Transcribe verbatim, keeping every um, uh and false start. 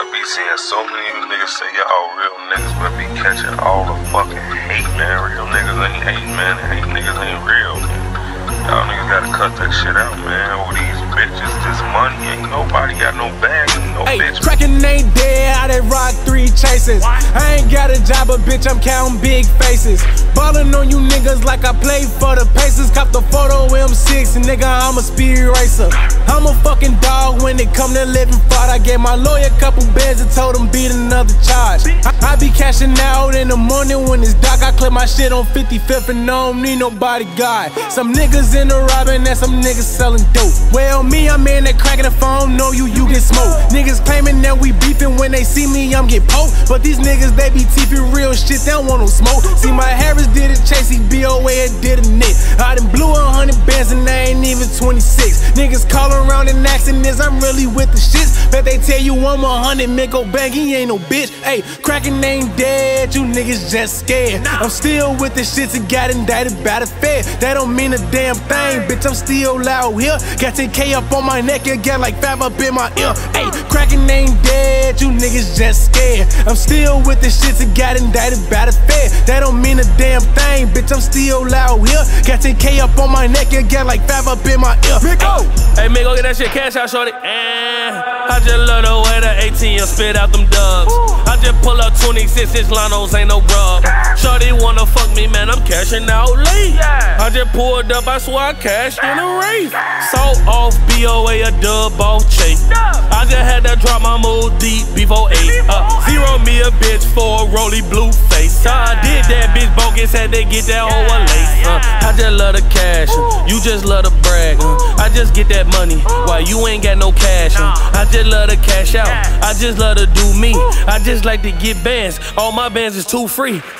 be seeing so many of you niggas say y'all real niggas, but be catching all the fucking hate, man. Real niggas ain't hate, man. Hate niggas ain't real, man. Y'all niggas gotta cut that shit out, man. All these bitches, this money, ain't nobody got no bag, no hey, bitch. crackin' ain't dead, I done rock three chases. I ain't got a job, but bitch, I'm counting big faces. Ballin' on you niggas like I played for the Pacers. Cop the photo M six, and nigga, I'm a speed racer. I'm a fucking dog when it come to living fraud. I gave my lawyer a couple bands and told him beat another charge. I, I be cashing out in the morning when it's dark. I clip my shit on fifty-fifth and I don't need no bodyguard. Some niggas in the robbing and some niggas selling dope. Well, me, I'm in that cracking the phone, know you, you get smoked. Niggas claiming that we beefing when they see me, I'm get poked. But these niggas, they be teeping real shit, they don't want no smoke. See, my Harris did it, Chasey B O A, it did a nick. I done blew a hundred bands and I ain't even twenty-six. Niggas calling around and asking this, I'm really with the shits. Bet they tell you I'm a hundred, man, go bang, he ain't no bitch. Hey, cracking ain't dead, you niggas just scared. I'm still with the shits and got indicted by the Fed. That don't mean a damn thing, bitch, I'm still out here. Got ten K up on my neck and got like five up in my ear. Hey, cracking ain't dead, you niggas just scared. I'm still with the shits and got indicted by the Fed. That don't mean a damn thing, bitch, I'm still out here. Got ten K up on my neck and got like five up in my ear. Hey, man, go get that shit cash out, shorty. And I just love the way the A T M spit out them dubs. I just pull up twenty-six inch Lanos, ain't no rub. Shorty wanna fuck me, man, I'm cashing out late. I just pulled up, I swear I cashed in a race. So off B O A, a dub off chase. I just had to drop my mood deep before eight. Uh, zero me a bitch for a rolly blue face. So I did that bitch bogus, had to get that whole lace. Uh, I just love the cash, uh, you just love the brag. Uh, I just get that money while you ain't got no cash. Uh, I just love to cash out, I just love to do me. I just like to get bands, all my bands is too free.